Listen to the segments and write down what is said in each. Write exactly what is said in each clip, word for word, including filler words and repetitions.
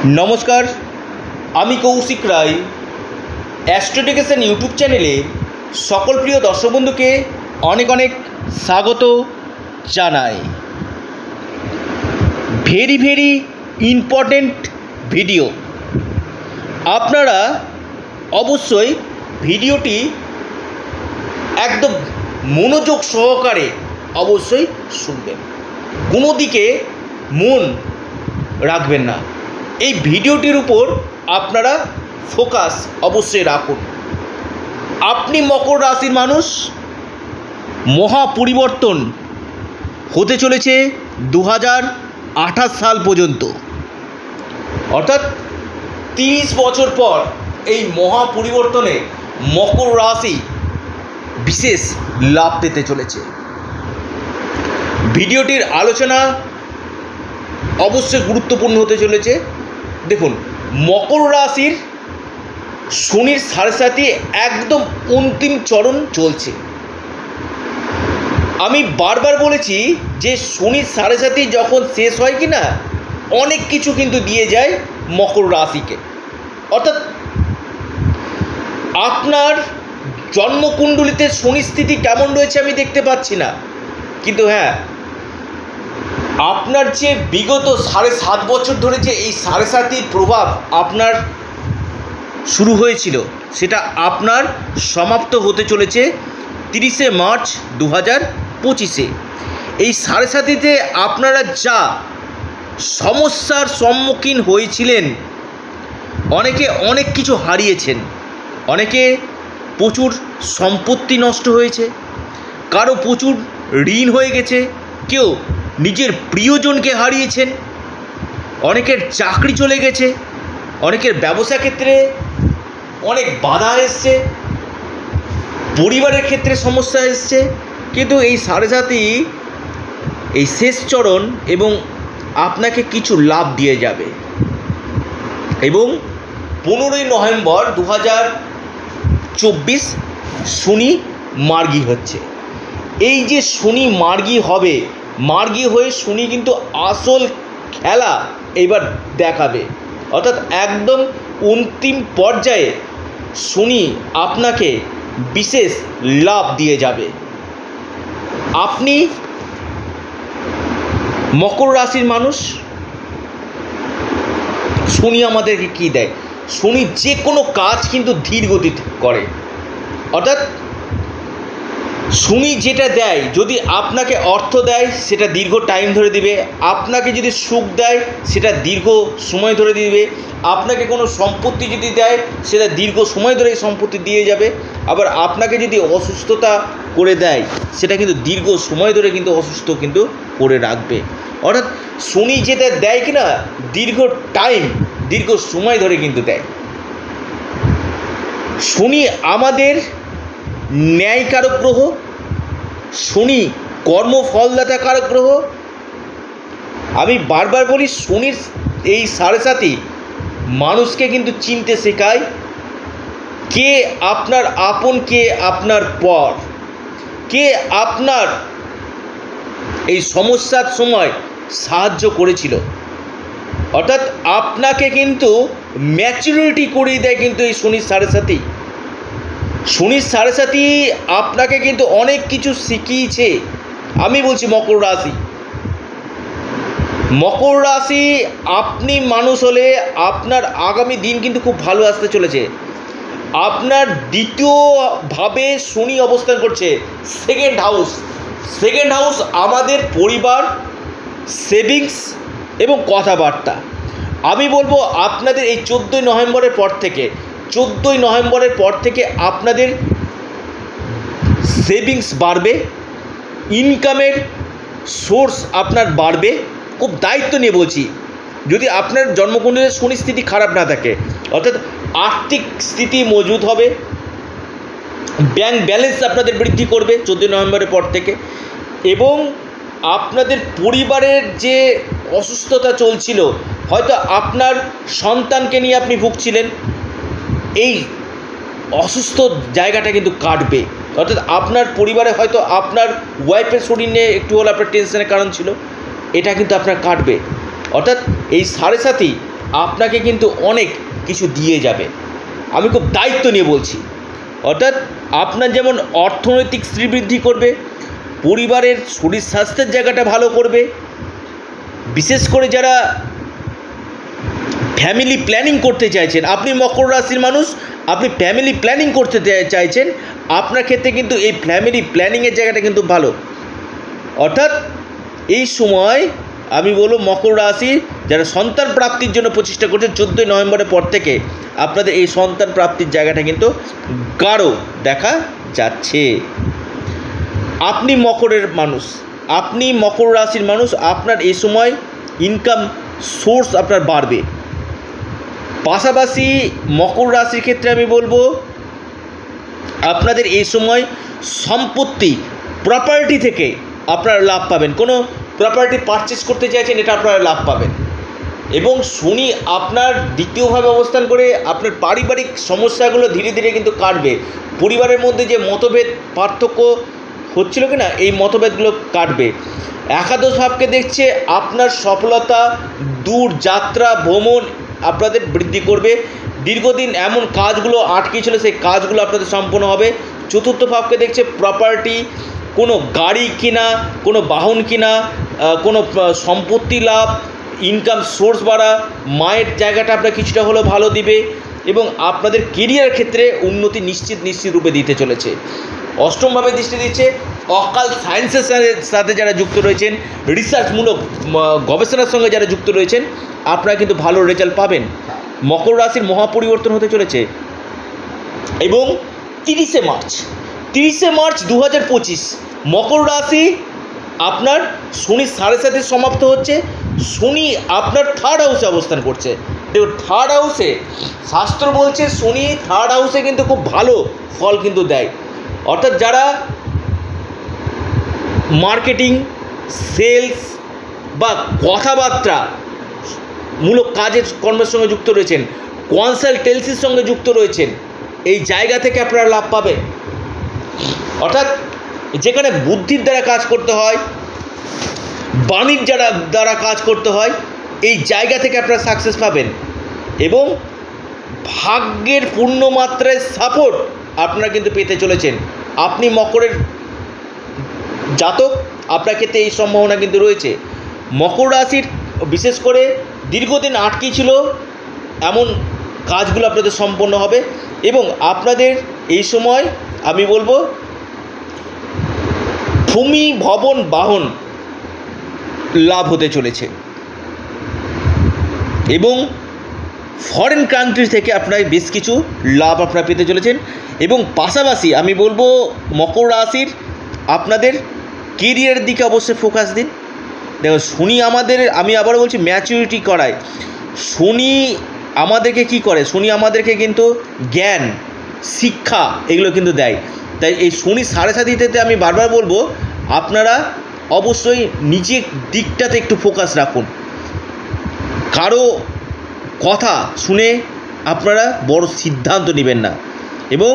নমস্কার, আমি কৌশিক রায় অ্যাস্ট্রোডিকেশন ইউটিউব চ্যানেলে সকল প্রিয় দর্শক বন্ধুকে অনেক অনেক স্বাগত জানাই। ভেরি ভেরি ইম্পর্টেন্ট ভিডিও, আপনারা অবশ্যই ভিডিওটি একদম মনোযোগ সহকারে অবশ্যই শুনবেন, কোনো দিকে মন রাখবেন না। এই ভিডিওটির উপর আপনারা ফোকাস অবশ্যই রাখুন। আপনি মকর রাশির মানুষ, মহা পরিবর্তন হতে চলেছে দু হাজার আঠাশ সাল পর্যন্ত, অর্থাৎ তিরিশ বছর পর এই মহা পরিবর্তনে মকর রাশি বিশেষ লাভ পেতে চলেছে। ভিডিওটির আলোচনা অবশ্যই গুরুত্বপূর্ণ হতে চলেছে। দেখুন, মকর রাশির শনির সাড়ে সাথে একদম অন্তিম চরণ চলছে। আমি বারবার বলেছি যে শনির সাড়ে সাথে যখন শেষ হয় কি না, অনেক কিছু কিন্তু দিয়ে যায় মকর রাশিকে। অর্থাৎ আপনার জন্মকুণ্ডলিতে শনির স্থিতি কেমন রয়েছে আমি দেখতে পাচ্ছি না, কিন্তু হ্যাঁ, আপনার যে বিগত সাড়ে সাত বছর ধরে যে এই সাড়ে সাতির প্রভাব আপনার শুরু হয়েছিল, সেটা আপনার সমাপ্ত হতে চলেছে তিরিশে মার্চ দু হাজার পঁচিশে। এই সাড়ে সাতিতে আপনারা যা সমস্যার সম্মুখীন হয়েছিলেন, অনেকে অনেক কিছু হারিয়েছেন, অনেকে প্রচুর সম্পত্তি নষ্ট হয়েছে, কারো প্রচুর ঋণ হয়ে গেছে, কেউ নিজের প্রিয়জনকে হারিয়েছেন, অনেকের চাকরি চলে গেছে, অনেকের ব্যবসা ক্ষেত্রে অনেক বাধা এসছে, পরিবারের ক্ষেত্রে সমস্যা এসছে। কিন্তু এই সাড়ে সাতি এই শেষ চরণ এবং আপনাকে কিছু লাভ দিয়ে যাবে। এবং পনেরোই নভেম্বর দু হাজার চব্বিশ শনি মার্গী হচ্ছে। এই যে শনি মার্গী হবে, মার্গী হয়ে শনি কিন্তু আসল খেলা এবার দেখাবে। অর্থাৎ একদম অন্তিম পর্যায়ে শনি আপনাকে বিশেষ লাভ দিয়ে যাবে। আপনি মকর রাশির মানুষ, শনি আমাদেরকে কী দেয়? শনি যে কোনো কাজ কিন্তু ধীর গতিতে করে। অর্থাৎ শনি যেটা দেয়, যদি আপনাকে অর্থ দেয় সেটা দীর্ঘ টাইম ধরে দিবে, আপনাকে যদি সুখ দেয় সেটা দীর্ঘ সময় ধরে দিবে, আপনাকে কোনো সম্পত্তি যদি দেয় সেটা দীর্ঘ সময় ধরে এই সম্পত্তি দিয়ে যাবে, আবার আপনাকে যদি অসুস্থতা করে দেয় সেটা কিন্তু দীর্ঘ সময় ধরে কিন্তু অসুস্থ কিন্তু করে রাখবে। অর্থাৎ শনি যেটা দেয় কিনা, দীর্ঘ টাইম দীর্ঘ সময় ধরে কিন্তু দেয়। শনি আমাদের ন্যায়কারক গ্রহ, শনি কর্মফলদাতা কারক গ্রহ। আমি বারবার বলি, শনির এই সাড়ে সাতি মানুষকে কিন্তু চিনতে শেখায় কে আপনার আপন, কে আপনার পর, কে আপনার এই সমস্যার সময় সাহায্য করেছিল। অর্থাৎ আপনাকে কিন্তু ম্যাচুরিটি করিয়ে দেয় কিন্তু এই শনির সাড়ে সাতি। শনির সাড়ে সাতি আপনাকে কিন্তু অনেক কিছু শিখিয়েছে। আমি বলছি মকর রাশি, মকর রাশি আপনি মানুষ হলে আপনার আগামী দিন কিন্তু খুব ভালো আসতে চলেছে। আপনার দ্বিতীয়ভাবে শনি অবস্থান করছে সেকেন্ড হাউস। সেকেন্ড হাউস আমাদের পরিবার, সেভিংস এবং কথাবার্তা। আমি বলবো আপনাদের এই চোদ্দোই নভেম্বরের পর থেকে চোদ্দোই নভেম্বরের পর থেকে আপনাদের সেভিংস বাড়বে, ইনকামের সোর্স আপনার বাড়বে। খুব দায়িত্ব নিয়ে বলছি, যদি আপনার জন্মকুণ্ডলীর শনি স্থিতি খারাপ না থাকে, অর্থাৎ আর্থিক স্থিতি মজবুত হবে, ব্যাংক ব্যালেন্স আপনাদের বৃদ্ধি করবে চোদ্দোই নভেম্বরের পর থেকে। এবং আপনাদের পরিবারের যে অসুস্থতা চলছিল, হয়তো আপনার সন্তানকে নিয়ে আপনি ভুগছিলেন, এই অসুস্থ জায়গাটা কিন্তু কাটবে। অর্থাৎ আপনার পরিবারে হয়তো আপনার ওয়াইফের শরীর নিয়ে একটু হলে আপনার টেনশনের কারণ ছিল, এটা কিন্তু আপনার কাটবে। অর্থাৎ এই সাড়ে সাতি আপনাকে কিন্তু অনেক কিছু দিয়ে যাবে। আমি খুব দায়িত্ব নিয়ে বলছি। অর্থাৎ আপনার যেমন অর্থনৈতিক শ্রীবৃদ্ধি করবে, পরিবারের শরীর স্বাস্থ্যের জায়গাটা ভালো করবে, বিশেষ করে যারা ফ্যামিলি প্ল্যানিং করতে চাইছেন, আপনি মকর রাশির মানুষ, আপনি ফ্যামিলি প্ল্যানিং করতে চাইছেন, আপনার ক্ষেত্রে কিন্তু এই ফ্যামিলি প্ল্যানিংয়ের জায়গাটা কিন্তু ভালো। অর্থাৎ এই সময় আমি বলবো মকর রাশি যারা সন্তান প্রাপ্তির জন্য প্রচেষ্টা করছেন, চোদ্দোই নভেম্বরের পর থেকে আপনাদের এই সন্তান প্রাপ্তির জায়গাটা কিন্তু গাঢ় দেখা যাচ্ছে। আপনি মকরের মানুষ, আপনি মকর রাশির মানুষ, আপনার এই সময় ইনকাম সোর্স আপনার বাড়বে। পাশাপাশি মকর রাশির ক্ষেত্রে আমি বলবো আপনাদের এই সময় সম্পত্তি প্রপার্টি থেকে আপনারা লাভ পাবেন। কোনো প্রপার্টি পারচেস করতে চাইছেন, এটা আপনারা লাভ পাবেন। এবং শনি আপনার দ্বিতীয়ভাবে অবস্থান করে আপনার পারিবারিক সমস্যাগুলো ধীরে ধীরে কিন্তু কাটবে। পরিবারের মধ্যে যে মতভেদ পার্থক্য হচ্ছিল কি না, এই মতভেদগুলো কাটবে। একাদশ ভাবকে দেখছে আপনার সফলতা, দূর যাত্রা ভ্রমণ আপনাদের বৃদ্ধি করবে। দীর্ঘদিন এমন কাজগুলো আটকে ছিল, সেই কাজগুলো আপনাদের সম্পন্ন হবে। চতুর্থ ভাবকে দেখছে প্রপার্টি, কোনো গাড়ি কিনা, কোনো বাহন কিনা, কোনো সম্পত্তি লাভ, ইনকাম সোর্স বাড়া, মায়ের জায়গাটা আপনার কিছুটা হলেও ভালো দিবে এবং আপনাদের কেরিয়ার ক্ষেত্রে উন্নতি নিশ্চিত নিশ্চিত রূপে দিতে চলেছে। অষ্টমভাবে দৃষ্টি দিচ্ছে অকাল সায়েন্সের সাথে যারা যুক্ত রয়েছেন, রিসার্চমূলক গবেষণার সঙ্গে যারা যুক্ত রয়েছেন, আপনারা কিন্তু ভালো রেজাল্ট পাবেন। মকর রাশির মহাপরিবর্তন হতে চলেছে এবং তিরিশে মার্চ তিরিশে মার্চ দু হাজার পঁচিশ মকর রাশি আপনার শনি সাড়ে সাথে সমাপ্ত হচ্ছে। শনি আপনার থার্ড হাউসে অবস্থান করছে। দেখুন, থার্ড হাউসে শাস্ত্র বলছে শনি থার্ড হাউসে কিন্তু খুব ভালো ফল কিন্তু দেয়। অর্থাৎ যারা মার্কেটিং, সেলস বা কথাবার্তা মূলক কাজের কর্মের সঙ্গে যুক্ত রয়েছেন, কনসালটেন্সির সঙ্গে যুক্ত রয়েছেন, এই জায়গা থেকে আপনারা লাভ পাবেন। অর্থাৎ যেখানে বুদ্ধির দ্বারা কাজ করতে হয়, বাণীর দ্বারা দ্বারা কাজ করতে হয়, এই জায়গা থেকে আপনারা সাকসেস পাবেন এবং ভাগ্যের পূর্ণমাত্রায় সাপোর্ট আপনারা কিন্তু পেতে চলেছেন। আপনি মকরের জাতক, আপনার ক্ষেত্রে এই সম্ভাবনা কিন্তু রয়েছে। মকর রাশির বিশেষ করে দীর্ঘদিন আটকে ছিল এমন কাজগুলো আপনাদের সম্পন্ন হবে এবং আপনাদের এই সময় আমি বলবো ভূমি, ভবন, বাহন লাভ হতে চলেছে এবং ফরেন কান্ট্রি থেকে আপনারা বেশ কিছু লাভ আপনারা পেতে চলেছেন। এবং পাশাপাশি আমি বলবো মকর রাশির আপনাদের কেরিয়ারের দিকে অবশ্যই ফোকাস দিন। দেখো, শনি আমাদের, আমি আবার বলছি, ম্যাচুরিটি করায়। শনি আমাদেরকে কি করে? শনি আমাদেরকে কিন্তু জ্ঞান, শিক্ষা এগুলো কিন্তু দেয়। তাই এই শনি সাড়ে সাতিতে আমি বারবার বলবো আপনারা অবশ্যই নিজের দিকটাতে একটু ফোকাস রাখুন। কারো কথা শুনে আপনারা বড় সিদ্ধান্ত নেবেন না এবং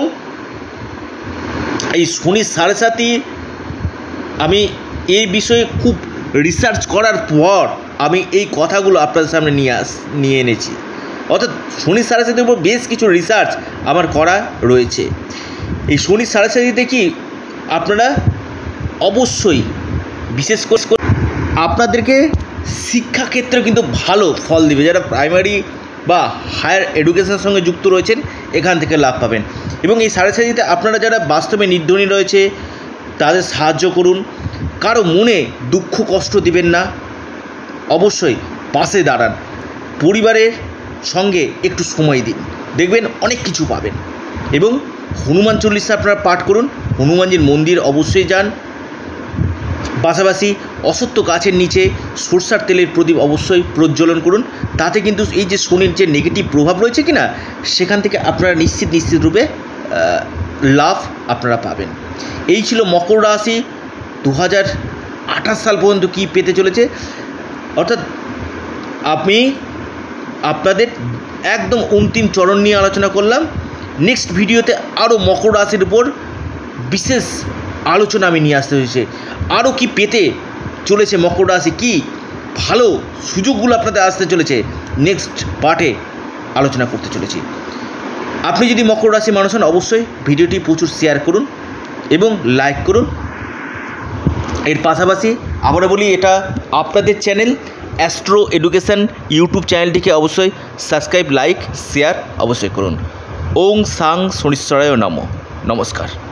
এই শনি সাড়ে সাতি আমি এই বিষয়ে খুব রিসার্চ করার পর আমি এই কথাগুলো আপনাদের সামনে নিয়ে আস নিয়ে এনেছি। অর্থাৎ শনি সাড়ে সাতির উপর বেশ কিছু রিসার্চ আমার করা রয়েছে। এই শনি সাড়ে সাতিতে কি আপনারা অবশ্যই বিশেষ করে আপনাদেরকে শিক্ষাক্ষেত্রে কিন্তু ভালো ফল দেবে। যারা প্রাইমারি বা হায়ার এডুকেশনের সঙ্গে যুক্ত রয়েছেন, এখান থেকে লাভ পাবেন। এবং এই সাড়ে সাতিতে আপনারা যারা বাস্তবে নির্ধনী রয়েছে তাদের সাহায্য করুন। কারো মনে দুঃখ কষ্ট দিবেন না, অবশ্যই পাশে দাঁড়ান। পরিবারের সঙ্গে একটু সময় দিন, দেখবেন অনেক কিছু পাবেন। এবং হনুমান চল্লিশা আপনারা পাঠ করুন, হনুমানজির মন্দির অবশ্যই যান। পাশাপাশি অসত্য গাছের নিচে সরষার তেলের প্রদীপ অবশ্যই প্রজ্বলন করুন। তাতে কিন্তু এই যে শনির যে নেগেটিভ প্রভাব রয়েছে কিনা, সেখান থেকে আপনারা নিশ্চিত নিশ্চিত রূপে লাভ আপনারা পাবেন। এই ছিল মকর রাশি দু হাজার আঠাশ সাল পর্যন্ত কী পেতে চলেছে। অর্থাৎ আমি আপনাদের একদম অন্তিম চরণ নিয়ে আলোচনা করলাম। নেক্সট ভিডিওতে আরও মকর রাশির উপর বিশেষ আলোচনা আমি নিয়ে আসতে হয়েছে। আরও কি পেতে চলেছে মকর রাশি, কী ভালো সুযোগগুলো আপনাদের আসতে চলেছে নেক্সট পার্টে আলোচনা করতে চলেছি। আপনি যদি মকর রাশি মানুষ হন অবশ্যই ভিডিওটি প্রচুর শেয়ার করুন এবং লাইক করুন। এর পাশাপাশি আবারও বলি, এটা আপনাদের চ্যানেল অ্যাস্ট্রো এডুকেশন ইউটিউব চ্যানেলটিকে অবশ্যই সাবস্ক্রাইব, লাইক, শেয়ার অবশ্যই করুন। ওং সাং শনিশ্বরায় নমঃ। নমস্কার।